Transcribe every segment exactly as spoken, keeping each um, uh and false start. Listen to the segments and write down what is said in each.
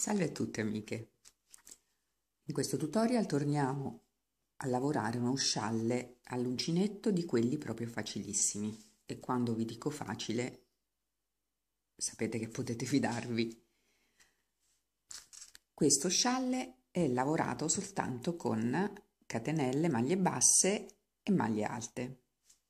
Salve a tutte amiche, in questo tutorial torniamo a lavorare uno scialle all'uncinetto di quelli proprio facilissimi e quando vi dico facile sapete che potete fidarvi. Questo scialle è lavorato soltanto con catenelle, maglie basse e maglie alte.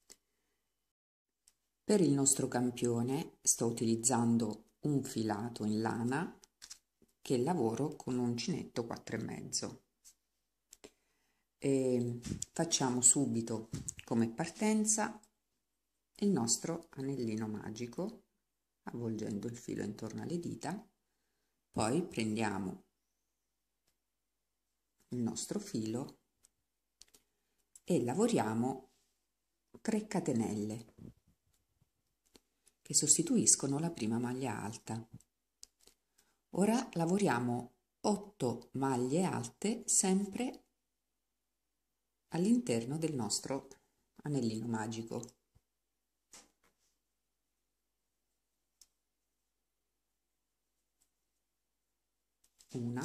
Per il nostro campione sto utilizzando un filato in lana che lavoro con un uncinetto quattro e mezzo. E facciamo subito come partenza il nostro anellino magico avvolgendo il filo intorno alle dita, poi prendiamo il nostro filo e lavoriamo tre catenelle che sostituiscono la prima maglia alta. Ora lavoriamo otto maglie alte sempre all'interno del nostro anellino magico. Una,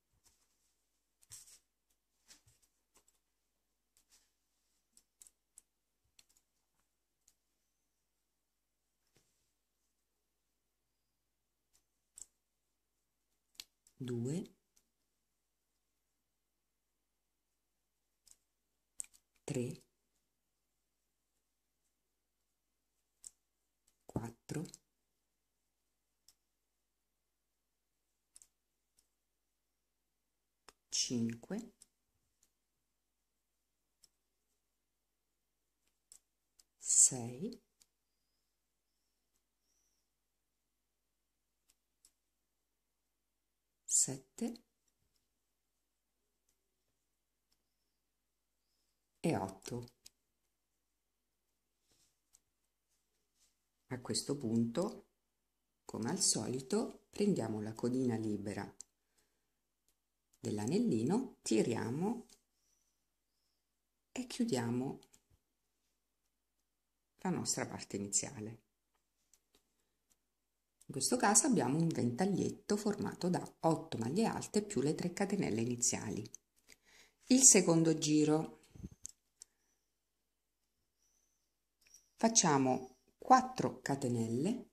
due, tre, quattro, cinque, sei, sette e otto. A questo punto, come al solito, prendiamo la codina libera dell'anellino, tiriamo e chiudiamo la nostra parte iniziale. In questo caso abbiamo un ventaglietto formato da otto maglie alte più le tre catenelle iniziali. Il secondo giro facciamo quattro catenelle,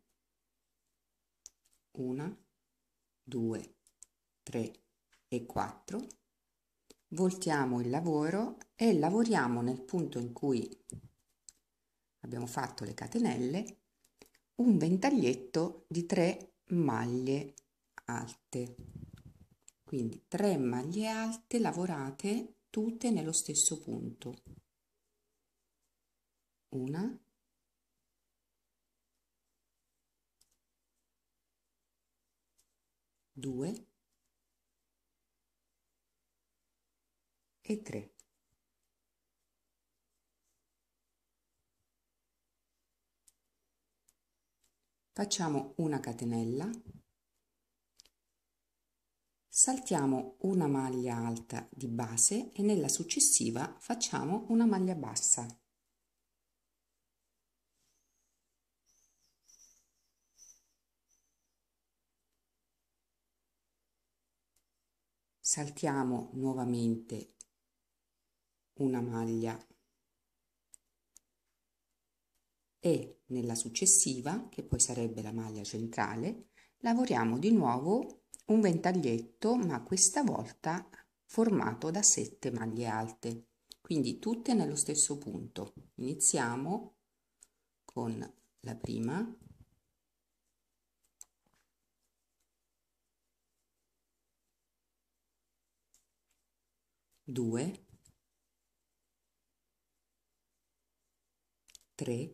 una, due, tre e quattro, voltiamo il lavoro e lavoriamo nel punto in cui abbiamo fatto le catenelle un ventaglietto di tre maglie alte, quindi tre maglie alte lavorate tutte nello stesso punto, una, due e tre. Facciamo una catenella, saltiamo una maglia alta di base e nella successiva facciamo una maglia bassa. Saltiamo nuovamente una maglia e nella successiva, che poi sarebbe la maglia centrale, lavoriamo di nuovo un ventaglietto, ma questa volta formato da sette maglie alte, quindi tutte nello stesso punto. Iniziamo con la prima, due, tre,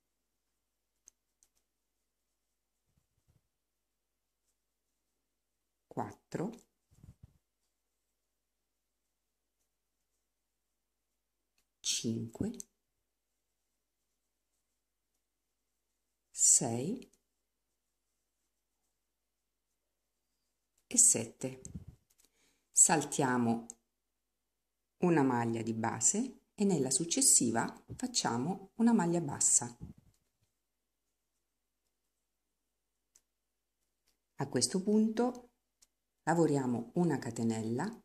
quattro, cinque, sei e sette. Saltiamo una maglia di base e nella successiva facciamo una maglia bassa. A questo punto lavoriamo una catenella,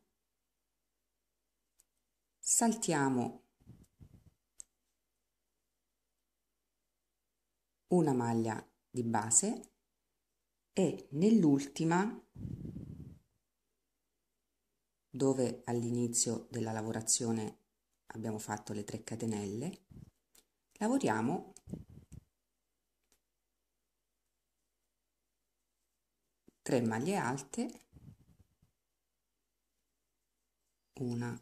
saltiamo una maglia di base e nell'ultima, dove all'inizio della lavorazione abbiamo fatto le tre catenelle, lavoriamo tre maglie alte, una,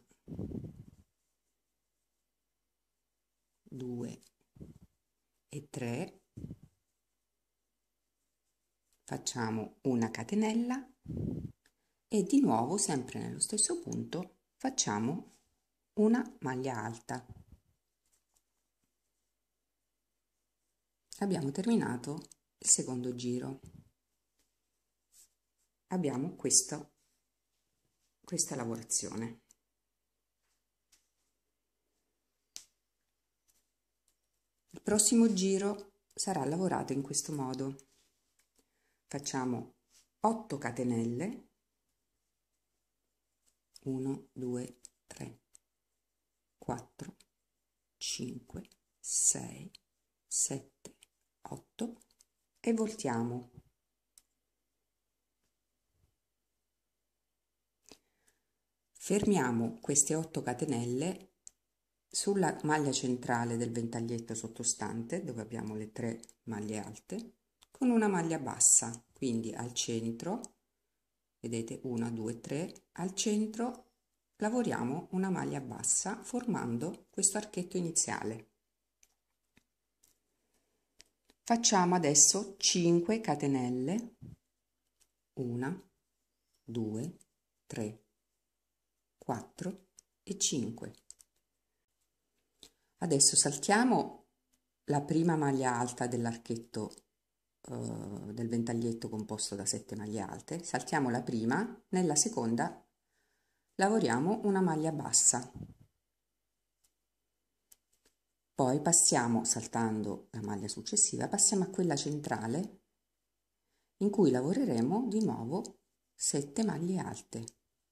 due e tre, facciamo una catenella e di nuovo, sempre nello stesso punto, facciamo una maglia alta. Abbiamo terminato il secondo giro. Abbiamo questo, questa lavorazione. Il prossimo giro sarà lavorato in questo modo. Facciamo otto catenelle, uno, due, tre, quattro, cinque, sei, sette, otto e voltiamo. Fermiamo queste otto catenelle sulla maglia centrale del ventaglietto sottostante, dove abbiamo le tre maglie alte, con una maglia bassa, quindi al centro, vedete uno, due, tre, al centro lavoriamo una maglia bassa formando questo archetto iniziale. Facciamo adesso cinque catenelle, uno, due, tre, quattro e cinque. Adesso saltiamo la prima maglia alta dell'archetto eh, del ventaglietto composto da sette maglie alte, saltiamo la prima, nella seconda lavoriamo una maglia bassa. Poi passiamo, saltando la maglia successiva, passiamo a quella centrale in cui lavoreremo di nuovo sette maglie alte.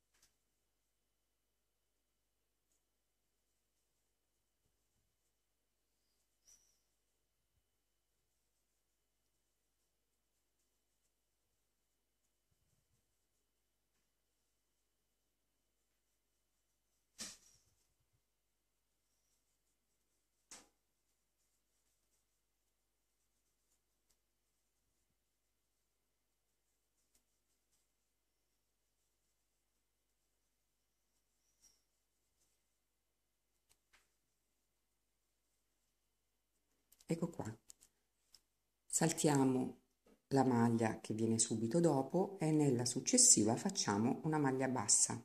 Ecco qua, saltiamo la maglia che viene subito dopo e nella successiva facciamo una maglia bassa.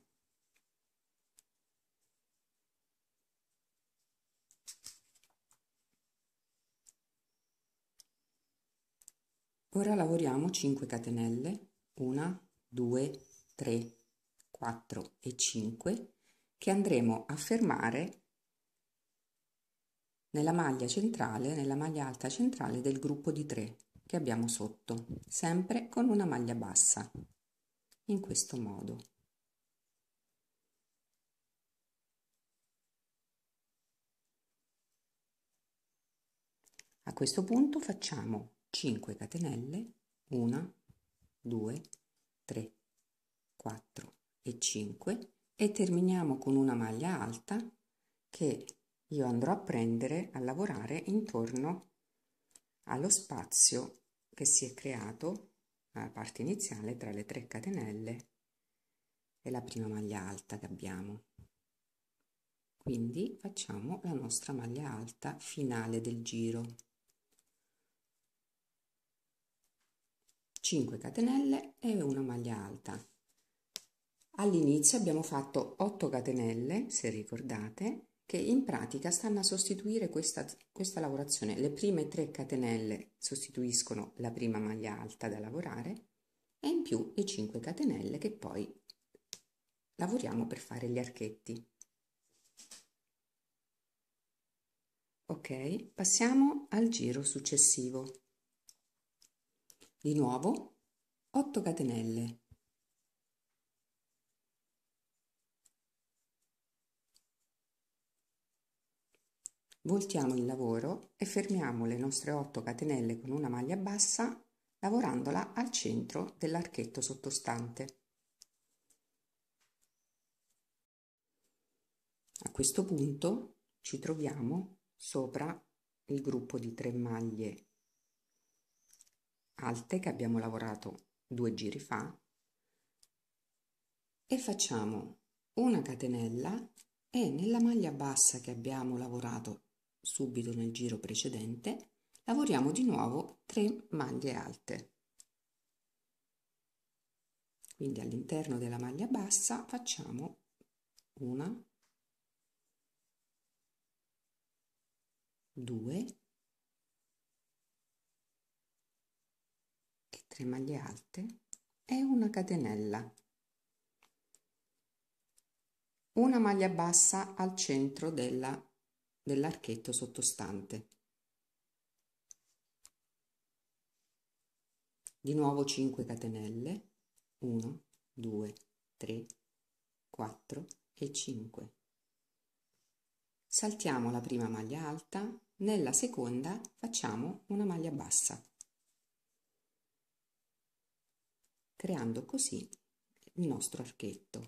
Ora lavoriamo cinque catenelle, uno, due, tre, quattro e cinque, che andremo a fermare nella maglia centrale, nella maglia alta centrale del gruppo di tre che abbiamo sotto, sempre con una maglia bassa, in questo modo. A questo punto facciamo cinque catenelle, uno, due, tre, quattro e cinque e terminiamo con una maglia alta che io andrò a prendere a lavorare intorno allo spazio che si è creato alla parte iniziale tra le tre catenelle e la prima maglia alta che abbiamo. Quindi facciamo la nostra maglia alta finale del giro. cinque catenelle e una maglia alta. All'inizio abbiamo fatto otto catenelle, se ricordate, che in pratica stanno a sostituire questa, questa lavorazione. Le prime tre catenelle sostituiscono la prima maglia alta da lavorare e in più le cinque catenelle che poi lavoriamo per fare gli archetti. Ok, passiamo al giro successivo. Di nuovo otto catenelle, Voltiamo il lavoro e fermiamo le nostre otto catenelle con una maglia bassa, lavorandola al centro dell'archetto sottostante. A questo punto ci troviamo sopra il gruppo di tre maglie alte che abbiamo lavorato due giri fa e facciamo una catenella e nella maglia bassa che abbiamo lavorato subito nel giro precedente lavoriamo di nuovo tre maglie alte. Quindi all'interno della maglia bassa facciamo una, due e tre maglie alte e una catenella. Una maglia bassa al centro della, dell'archetto sottostante. Di nuovo cinque catenelle, uno, due, tre, quattro e cinque. Saltiamo la prima maglia alta, nella seconda facciamo una maglia bassa, creando così il nostro archetto.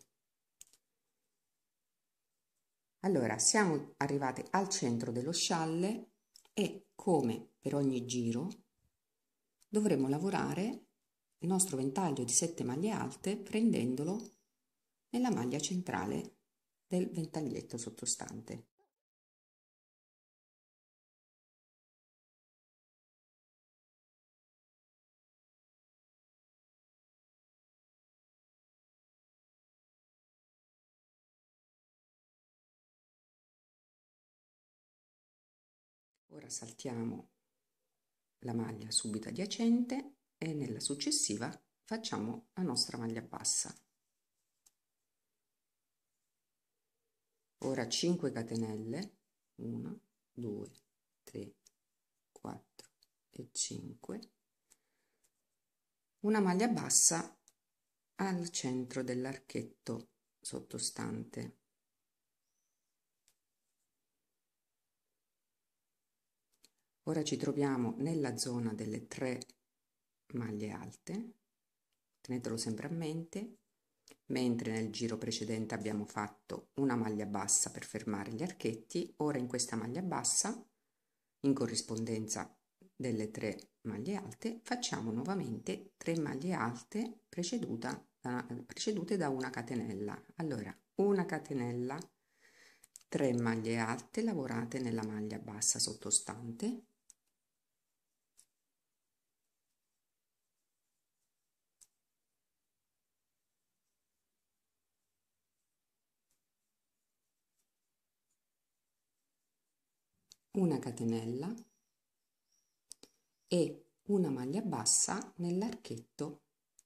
Allora, siamo arrivati al centro dello scialle e, come per ogni giro, dovremo lavorare il nostro ventaglio di sette maglie alte prendendolo nella maglia centrale del ventaglietto sottostante. Ora saltiamo la maglia subito adiacente e nella successiva facciamo la nostra maglia bassa. Ora cinque catenelle, uno, due, tre, quattro e cinque, una maglia bassa al centro dell'archetto sottostante. Ora ci troviamo nella zona delle tre maglie alte, tenetelo sempre a mente, mentre nel giro precedente abbiamo fatto una maglia bassa per fermare gli archetti, ora in questa maglia bassa, in corrispondenza delle tre maglie alte, facciamo nuovamente tre maglie alte preceduta, precedute da una catenella. Allora, una catenella, tre maglie alte lavorate nella maglia bassa sottostante, una catenella e una maglia bassa nell'archetto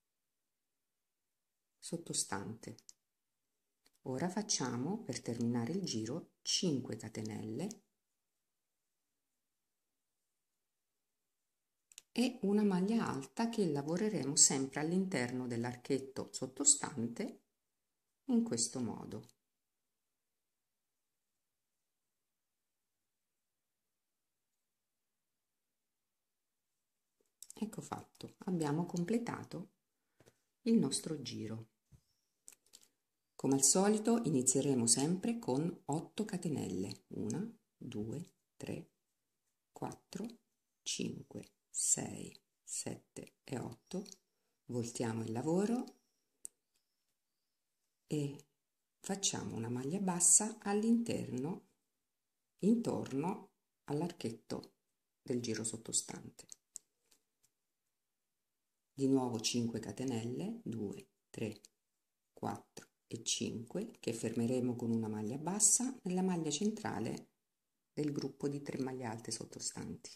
sottostante. Ora facciamo, per terminare il giro, cinque catenelle e una maglia alta che lavoreremo sempre all'interno dell'archetto sottostante in questo modo. Ecco fatto, abbiamo completato il nostro giro. Come al solito inizieremo sempre con otto catenelle, uno, due, tre, quattro, cinque, sei, sette e otto, voltiamo il lavoro e facciamo una maglia bassa all'interno, intorno all'archetto del giro sottostante. Di nuovo cinque catenelle, due, tre, quattro e cinque, che fermeremo con una maglia bassa nella maglia centrale del gruppo di tre maglie alte sottostanti.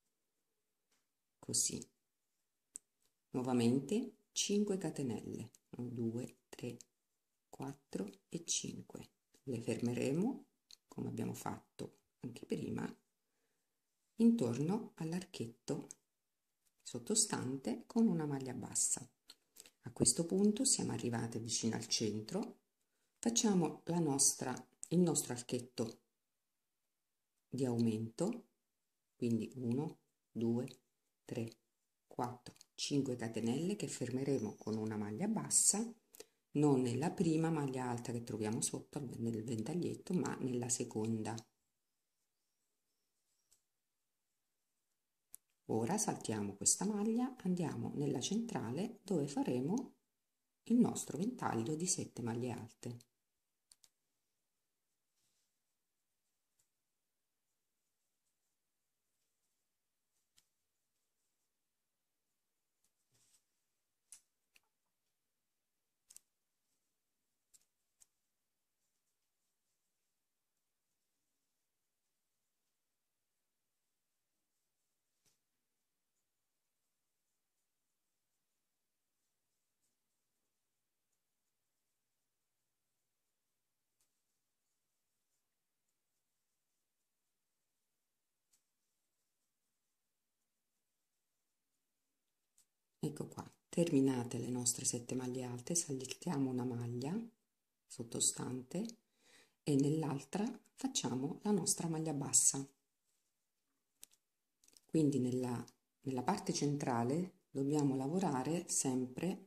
Così. Nuovamente cinque catenelle, uno, due, tre, quattro e cinque. Le fermeremo, come abbiamo fatto anche prima, intorno all'archetto sottostante con una maglia bassa. A questo punto siamo arrivate vicino al centro, facciamo la nostra, il nostro archetto di aumento, quindi uno, due, tre, quattro, cinque catenelle che fermeremo con una maglia bassa, non nella prima maglia alta che troviamo sotto nel ventaglietto, ma nella seconda. Ora saltiamo questa maglia, andiamo nella centrale dove faremo il nostro ventaglio di sette maglie alte. Ecco qua, terminate le nostre sette maglie alte, saltiamo una maglia sottostante e nell'altra facciamo la nostra maglia bassa. Quindi nella, nella parte centrale dobbiamo lavorare sempre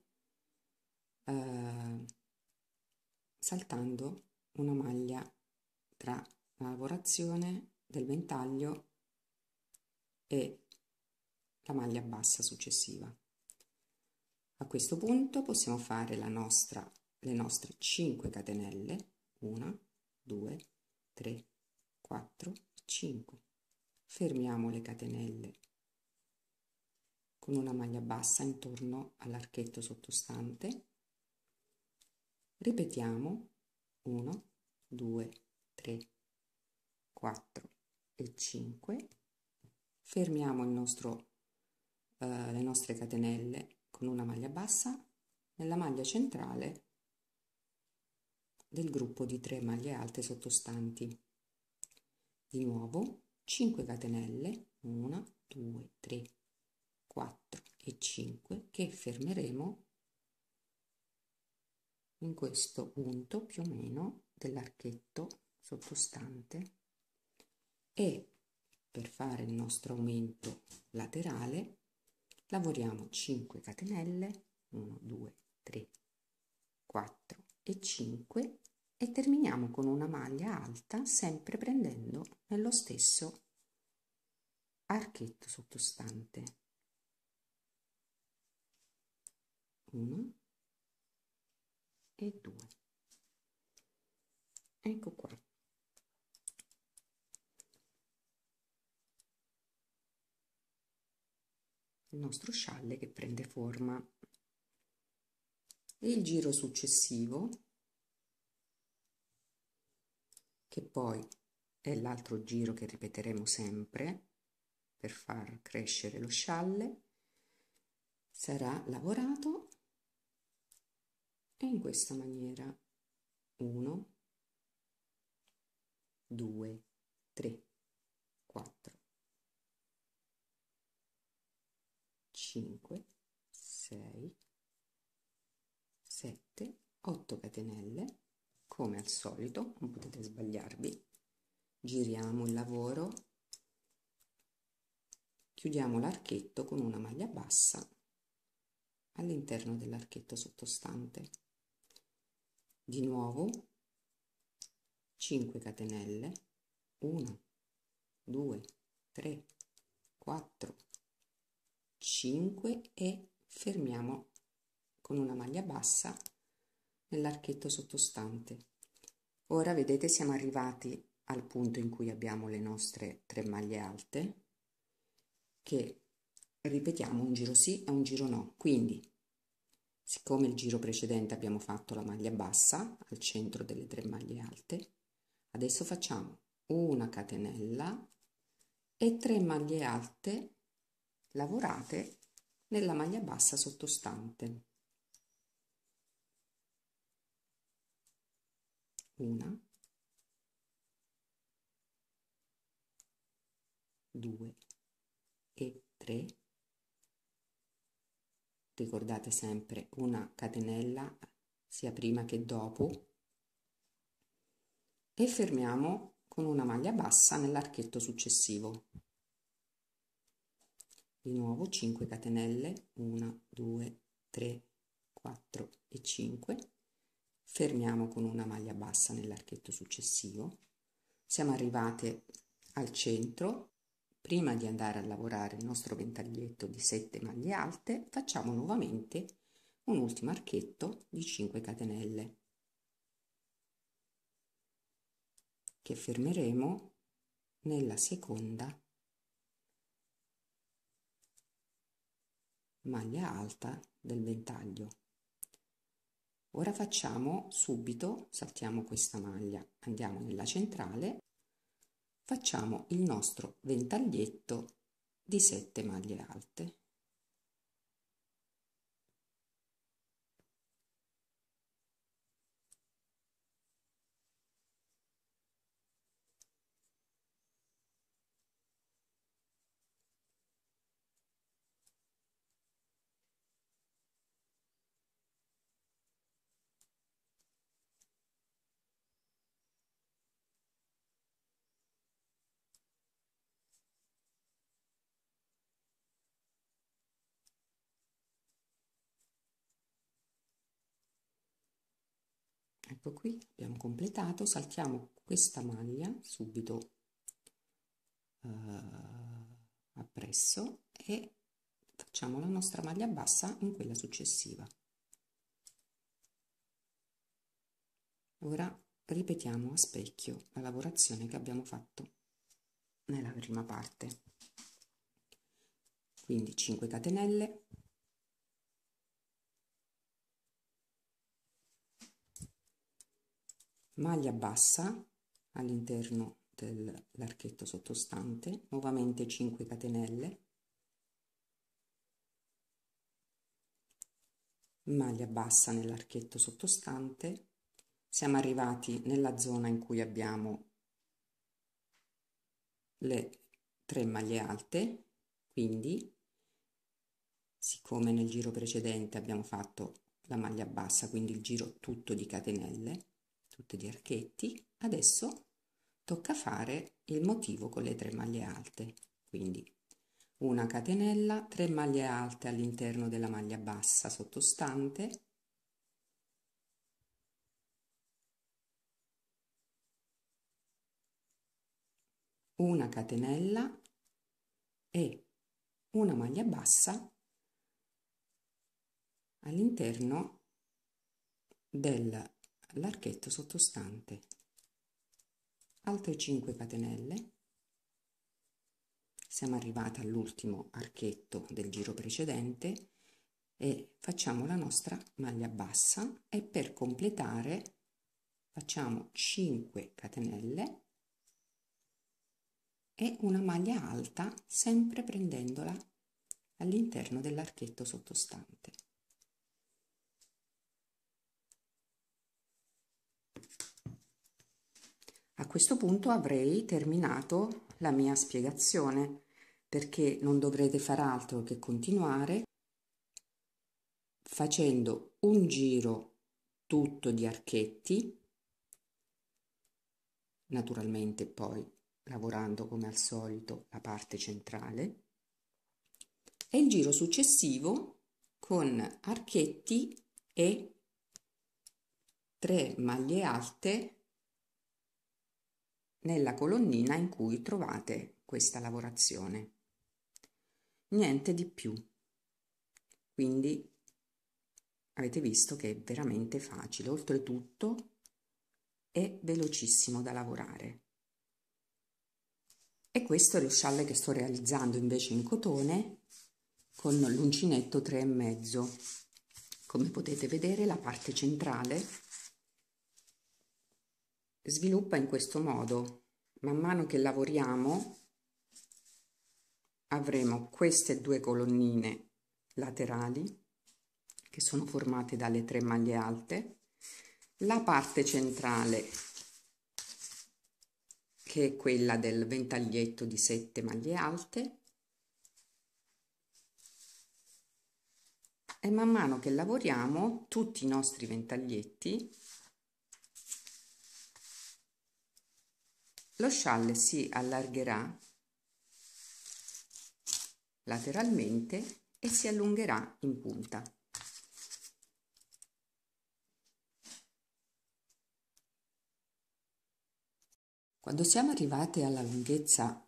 eh, saltando una maglia tra la lavorazione del ventaglio e la maglia bassa successiva. A questo punto possiamo fare la nostra, le nostre cinque catenelle, uno, due, tre, quattro, cinque. Fermiamo le catenelle con una maglia bassa intorno all'archetto sottostante. Ripetiamo uno, due, tre, quattro e cinque. Fermiamo il nostro, eh, le nostre catenelle con una maglia bassa nella maglia centrale del gruppo di tre maglie alte sottostanti. Di nuovo cinque catenelle, uno, due, tre, quattro e cinque che fermeremo in questo punto più o meno dell'archetto sottostante e per fare il nostro aumento laterale lavoriamo cinque catenelle, uno, due, tre, quattro e cinque e terminiamo con una maglia alta sempre prendendo nello stesso archetto sottostante. uno e due. Ecco qua. Il nostro scialle che prende forma. E il giro successivo, che poi è l'altro giro che ripeteremo sempre per far crescere lo scialle, sarà lavorato in questa maniera. uno, due, tre, quattro, cinque, sei, sette, otto catenelle, come al solito, non potete sbagliarvi. Giriamo il lavoro, chiudiamo l'archetto con una maglia bassa all'interno dell'archetto sottostante. Di nuovo cinque catenelle, uno, due, tre, quattro, cinque e fermiamo con una maglia bassa nell'archetto sottostante. Ora vedete siamo arrivati al punto in cui abbiamo le nostre tre maglie alte che ripetiamo un giro sì e un giro no. Quindi siccome il giro precedente abbiamo fatto la maglia bassa al centro delle tre maglie alte, adesso facciamo una catenella e tre maglie alte lavorate nella maglia bassa sottostante. Una, due e tre. Ricordate sempre una catenella sia prima che dopo e fermiamo con una maglia bassa nell'archetto successivo. Di nuovo cinque catenelle, uno, due, tre, quattro e cinque, fermiamo con una maglia bassa nell'archetto successivo, siamo arrivate al centro. Prima di andare a lavorare il nostro ventaglietto di sette maglie alte, facciamo nuovamente un ultimo archetto di cinque catenelle che fermeremo nella seconda maglia alta del ventaglio. Ora facciamo subito, saltiamo questa maglia, andiamo nella centrale, facciamo il nostro ventaglietto di sette maglie alte. Ecco qui, abbiamo completato, saltiamo questa maglia subito eh, appresso e facciamo la nostra maglia bassa in quella successiva. Ora ripetiamo a specchio la lavorazione che abbiamo fatto nella prima parte. Quindi cinque catenelle, maglia bassa all'interno dell'archetto sottostante, nuovamente cinque catenelle, maglia bassa nell'archetto sottostante, siamo arrivati nella zona in cui abbiamo le tre maglie alte, quindi siccome nel giro precedente abbiamo fatto la maglia bassa, quindi il giro tutto di catenelle, tutte di archetti, adesso tocca fare il motivo con le tre maglie alte, quindi una catenella, tre maglie alte all'interno della maglia bassa sottostante, una catenella e una maglia bassa all'interno dell'archetto sottostante, altre cinque catenelle, siamo arrivati all'ultimo archetto del giro precedente e facciamo la nostra maglia bassa e per completare facciamo cinque catenelle e una maglia alta, sempre prendendola all'interno dell'archetto sottostante. A questo punto avrei terminato la mia spiegazione, perché non dovrete far altro che continuare facendo un giro tutto di archetti, naturalmente poi lavorando come al solito la parte centrale, e il giro successivo con archetti e tre maglie alte nella colonnina in cui trovate questa lavorazione. Niente di più. Quindi avete visto che è veramente facile, oltretutto è velocissimo da lavorare. E questo è lo scialle che sto realizzando invece in cotone con l'uncinetto tre e mezzo. Come potete vedere, la parte centrale sviluppa in questo modo. Man mano che lavoriamo avremo queste due colonnine laterali che sono formate dalle tre maglie alte, la parte centrale che è quella del ventaglietto di sette maglie alte, e man mano che lavoriamo tutti i nostri ventaglietti Lo scialle si allargherà lateralmente e si allungherà in punta. Quando siamo arrivate alla lunghezza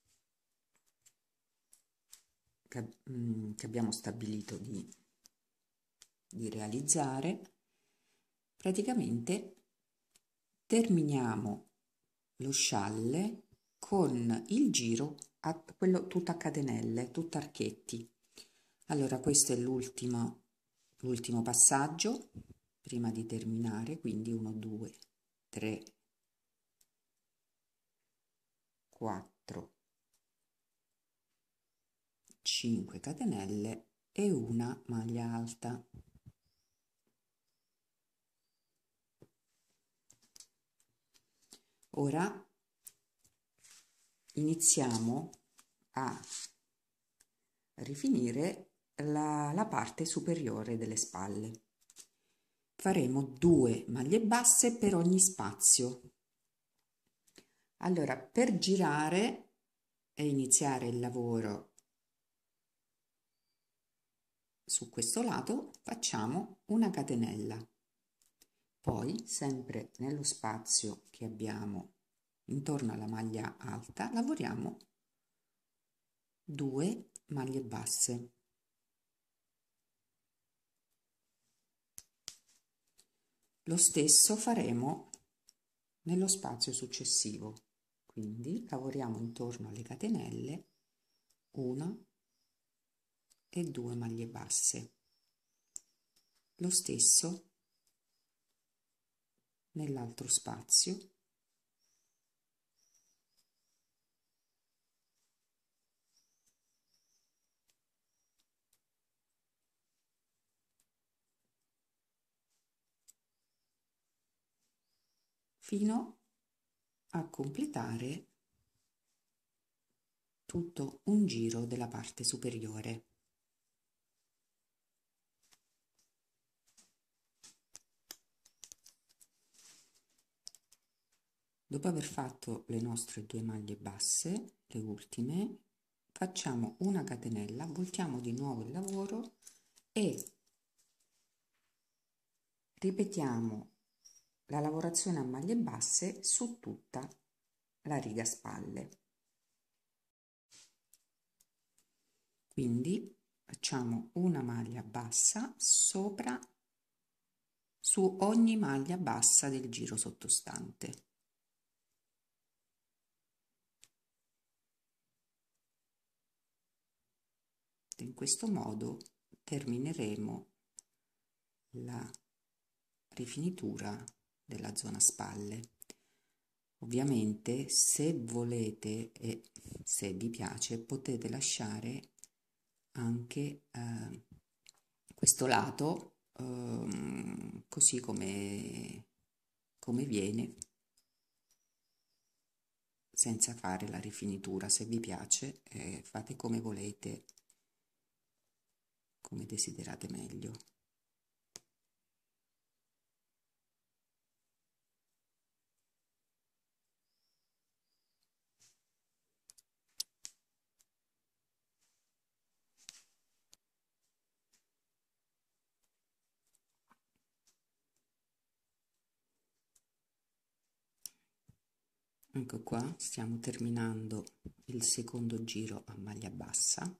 che, mm, che abbiamo stabilito di, di realizzare, praticamente terminiamo lo scialle con il giro a quello tutto a catenelle, tutto archetti. Allora questo è l'ultimo l'ultimo passaggio prima di terminare, quindi uno, due, tre, quattro, cinque catenelle e una maglia alta. Ora iniziamo a rifinire la, la parte superiore delle spalle. Faremo due maglie basse per ogni spazio. Allora, per girare e iniziare il lavoro su questo lato, facciamo una catenella. Poi, sempre nello spazio che abbiamo intorno alla maglia alta, lavoriamo due maglie basse. Lo stesso faremo nello spazio successivo, quindi lavoriamo intorno alle catenelle una e due maglie basse. Lo stesso nell'altro spazio. Fino a completare tutto un giro della parte superiore. Dopo aver fatto le nostre due maglie basse, le ultime, facciamo una catenella, voltiamo di nuovo il lavoro e ripetiamo la lavorazione a maglie basse su tutta la riga spalle. Quindi facciamo una maglia bassa sopra su ogni maglia bassa del giro sottostante. In questo modo termineremo la rifinitura della zona spalle. Ovviamente, se volete e se vi piace, potete lasciare anche eh, questo lato eh, così come, come viene, senza fare la rifinitura. Se vi piace, eh, fate come volete, come desiderate meglio. Ecco qua, stiamo terminando il secondo giro a maglia bassa.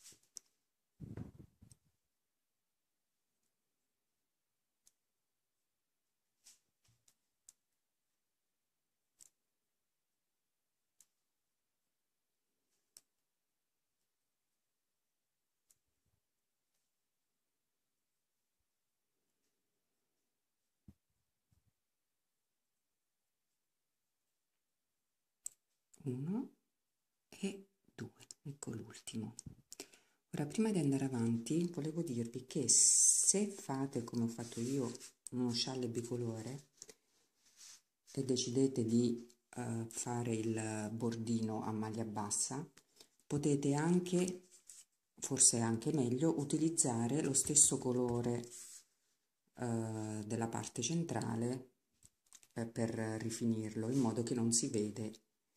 Uno e due, ecco l'ultimo. Ora, prima di andare avanti, volevo dirvi che se fate come ho fatto io uno scialle bicolore e decidete di uh, fare il bordino a maglia bassa, potete anche, forse è anche meglio, utilizzare lo stesso colore uh, della parte centrale eh, per rifinirlo, in modo che non si vede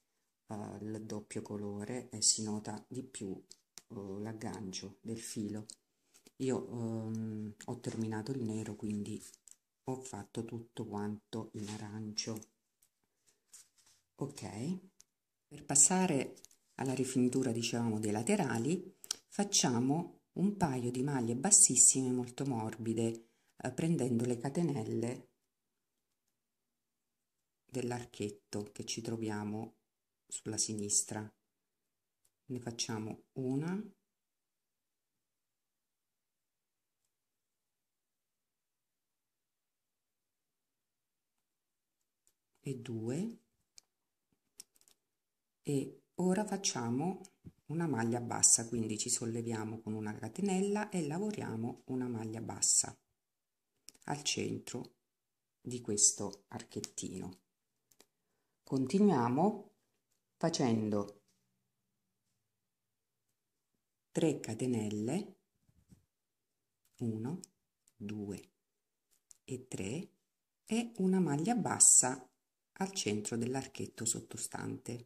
uh, il doppio colore e si nota di più uh, l'aggancio del filo. Io um, ho terminato il nero, quindi ho fatto tutto quanto in arancio. Ok, per passare alla rifinitura, diciamo, dei laterali, facciamo un paio di maglie bassissime molto morbide, eh, prendendo le catenelle dell'archetto che ci troviamo sulla sinistra. Ne facciamo una, e due, e ora facciamo una maglia bassa, quindi ci solleviamo con una catenella e lavoriamo una maglia bassa al centro di questo archettino. Continuiamo facendo tre catenelle, uno, due e tre, e una maglia bassa al centro dell'archetto sottostante.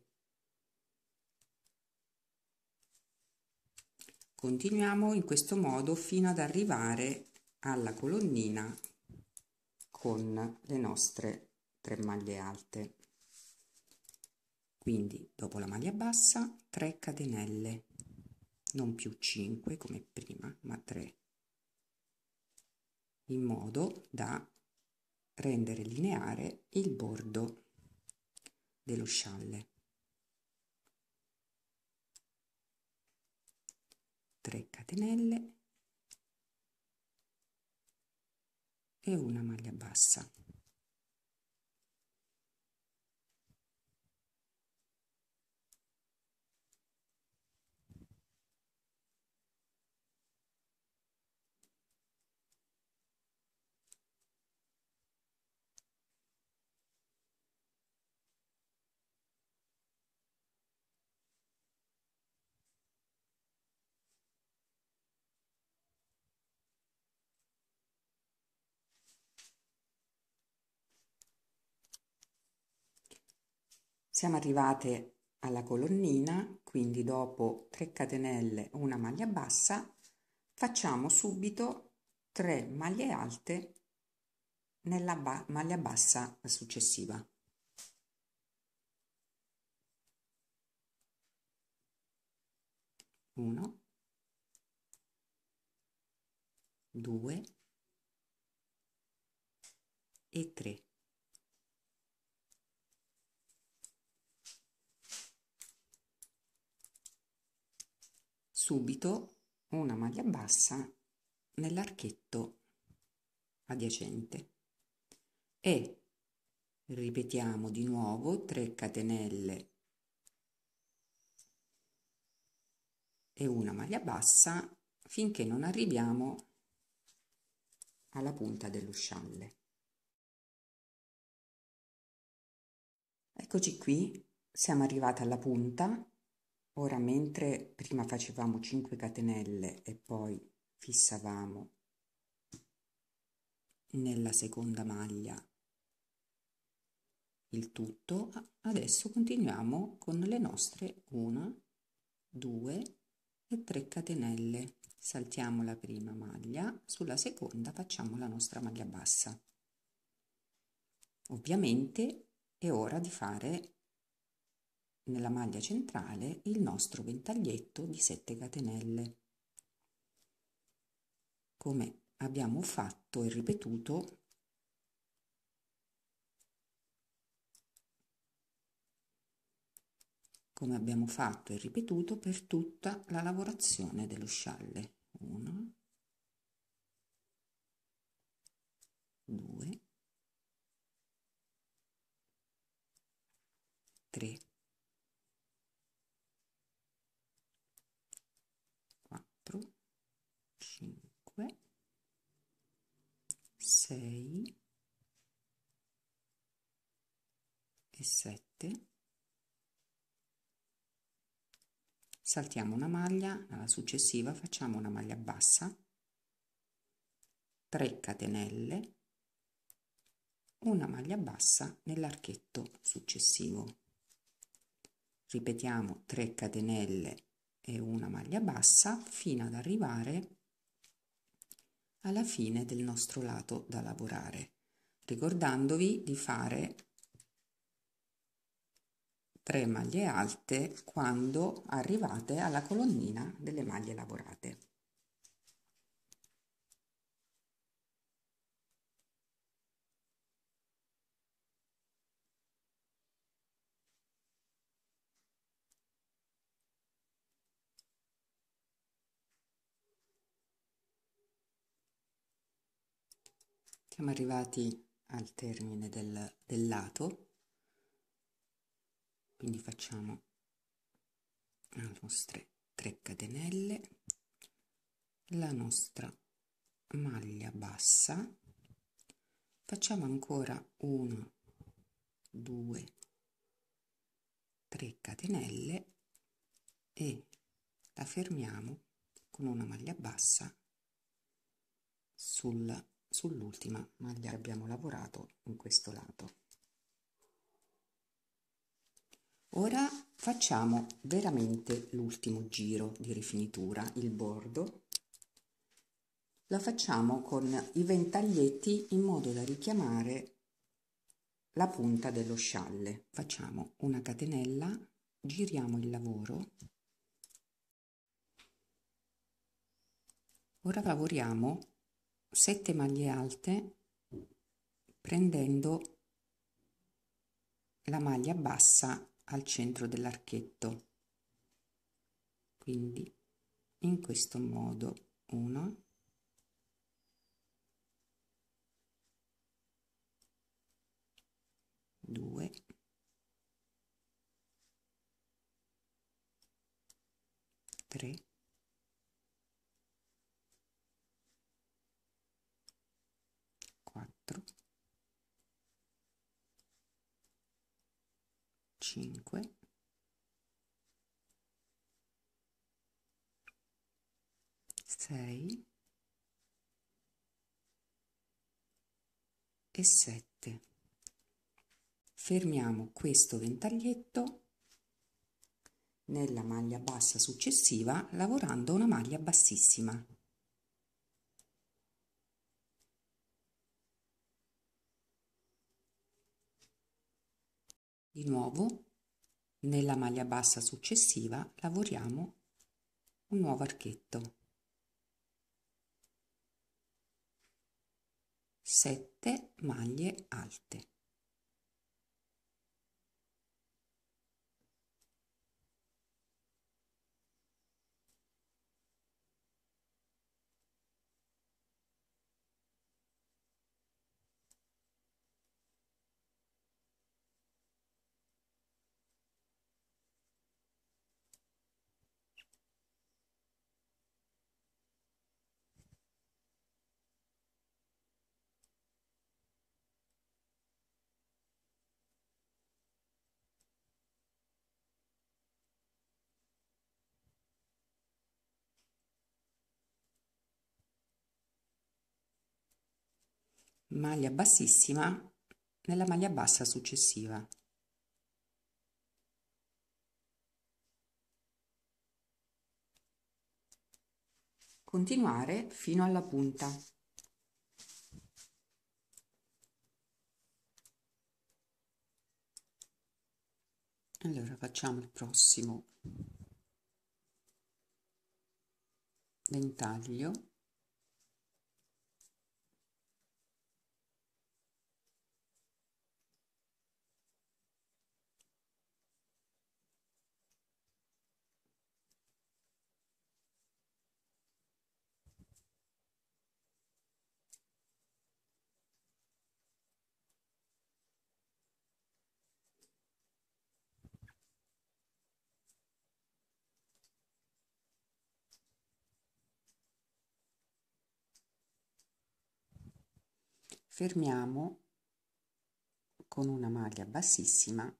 Continuiamo in questo modo fino ad arrivare alla colonnina con le nostre tre maglie alte. Quindi dopo la maglia bassa tre catenelle, non più cinque come prima, ma tre, in modo da rendere lineare il bordo dello scialle. tre catenelle e una maglia bassa. Siamo arrivate alla colonnina, quindi dopo tre catenelle una maglia bassa facciamo subito tre maglie alte nella ba- maglia bassa successiva. uno, due e tre. Subito una maglia bassa nell'archetto adiacente e ripetiamo di nuovo tre catenelle e una maglia bassa finché non arriviamo alla punta dello scialle. Eccoci qui, siamo arrivati alla punta. Ora, mentre prima facevamo cinque catenelle e poi fissavamo nella seconda maglia il tutto, adesso continuiamo con le nostre una, due e tre catenelle. Saltiamo la prima maglia, sulla seconda facciamo la nostra maglia bassa. Ovviamente è ora di fare nella maglia centrale il nostro ventaglietto di sette catenelle, come abbiamo fatto e ripetuto come abbiamo fatto e ripetuto per tutta la lavorazione dello scialle. uno, due, tre, quattro, cinque, sei e sette. Saltiamo una maglia, alla successiva facciamo una maglia bassa, tre catenelle, una maglia bassa nell'archetto successivo. ripetiamo tre catenelle e una maglia bassa fino ad arrivare alla fine del nostro lato da lavorare, ricordandovi di fare tre maglie alte quando arrivate alla colonnina delle maglie lavorate. Siamo arrivati al termine del, del lato, quindi facciamo le nostre tre catenelle, la nostra maglia bassa, facciamo ancora uno, due, tre catenelle e la fermiamo con una maglia bassa sul sull'ultima maglia che abbiamo lavorato in questo lato. Ora facciamo veramente l'ultimo giro di rifinitura, il bordo. Lo facciamo con i ventaglietti in modo da richiamare la punta dello scialle. Facciamo una catenella, giriamo il lavoro. Ora lavoriamo sette maglie alte prendendo la maglia bassa al centro dell'archetto, quindi in questo modo uno, due, tre, quattro, cinque, sei e sette. Fermiamo questo ventaglietto nella maglia bassa successiva lavorando una maglia bassissima. Di nuovo nella maglia bassa successiva lavoriamo un nuovo archetto. sette maglie alte. Maglia bassissima nella maglia bassa successiva. Continuare fino alla punta. Allora facciamo il prossimo ventaglio. Fermiamo con una maglia bassissima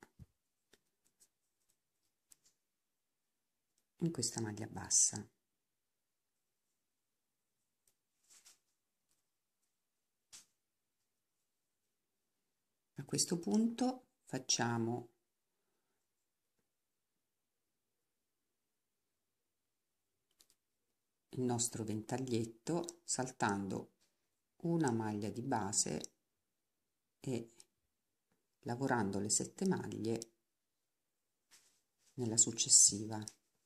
in questa maglia bassa. A questo punto facciamo il nostro ventaglietto saltando una maglia di base e lavorando le sette maglie nella successiva.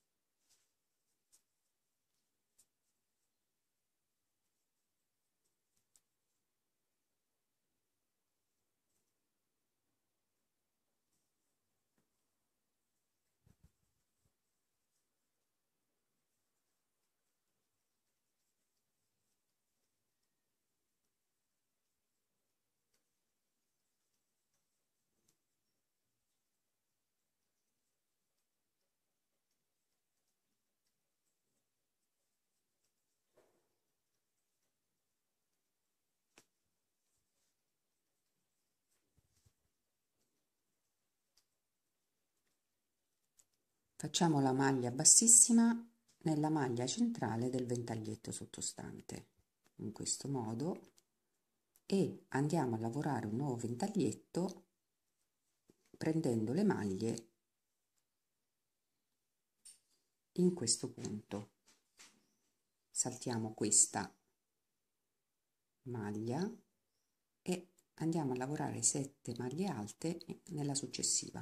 Facciamo la maglia bassissima nella maglia centrale del ventaglietto sottostante, in questo modo, e andiamo a lavorare un nuovo ventaglietto prendendo le maglie in questo punto. Saltiamo questa maglia e andiamo a lavorare sette maglie alte nella successiva.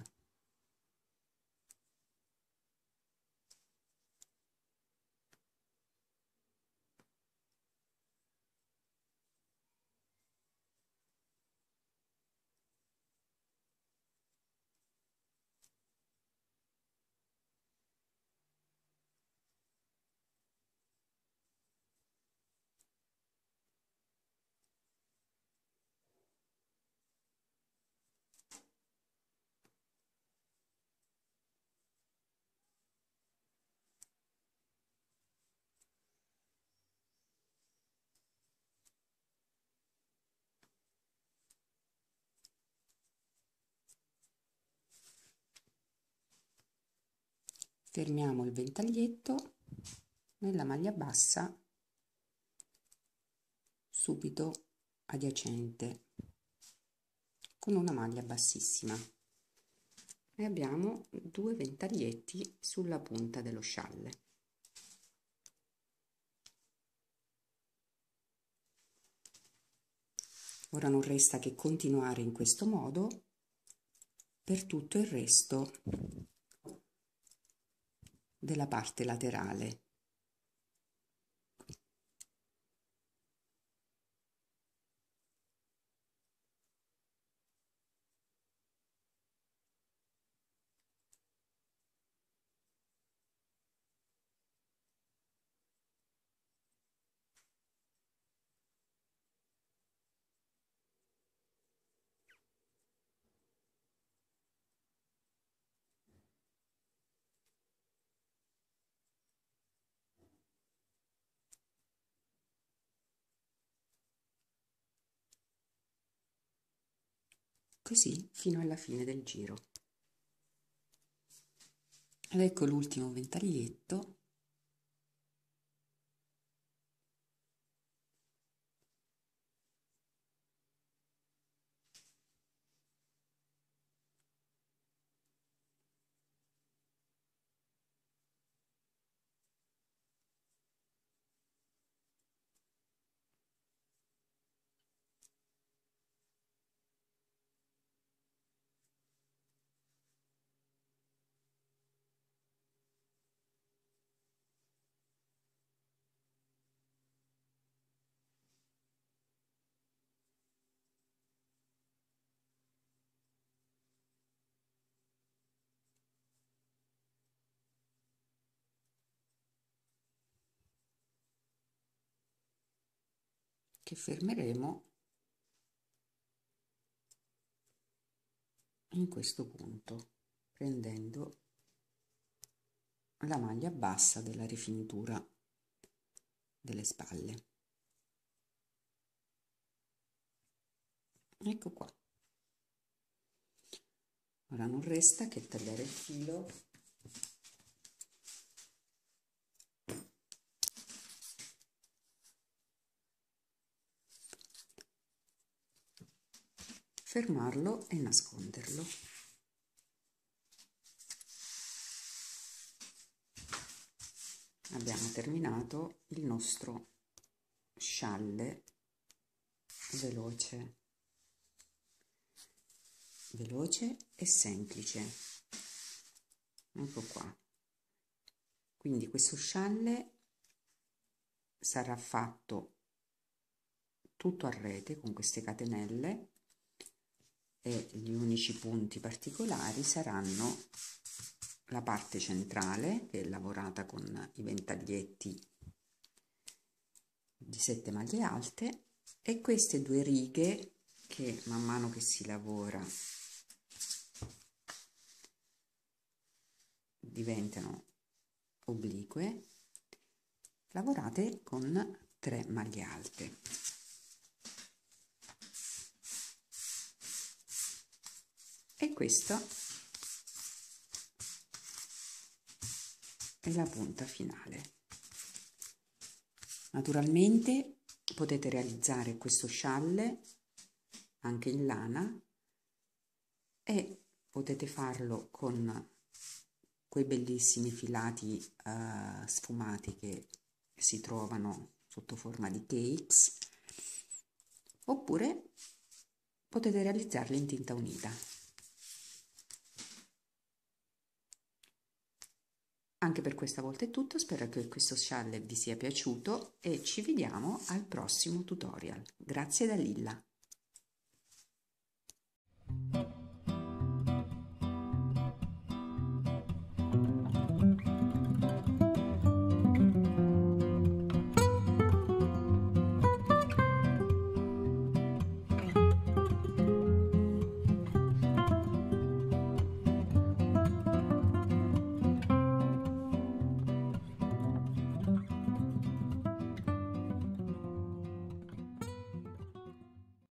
Fermiamo il ventaglietto nella maglia bassa subito adiacente con una maglia bassissima e abbiamo due ventaglietti sulla punta dello scialle. Ora non resta che continuare in questo modo per tutto il resto della parte laterale. Così fino alla fine del giro. Ed ecco l'ultimo ventaglietto. Che fermeremo in questo punto, prendendo la maglia bassa della rifinitura delle spalle. Ecco qua. Ora non resta che tagliare il filo fermarlo e nasconderlo. abbiamo terminato il nostro scialle veloce veloce e semplice. Ecco qua. Quindi questo scialle sarà fatto tutto a rete con queste catenelle e gli unici punti particolari saranno la parte centrale, che è lavorata con i ventaglietti di sette maglie alte, e queste due righe che man mano che si lavora diventano oblique, lavorate con tre maglie alte. E questa è la punta finale. Naturalmente potete realizzare questo scialle anche in lana e potete farlo con quei bellissimi filati uh, sfumati che si trovano sotto forma di cakes, oppure potete realizzarli in tinta unita. Anche per questa volta è tutto, spero che questo scialle vi sia piaciuto e ci vediamo al prossimo tutorial. Grazie da Lilla.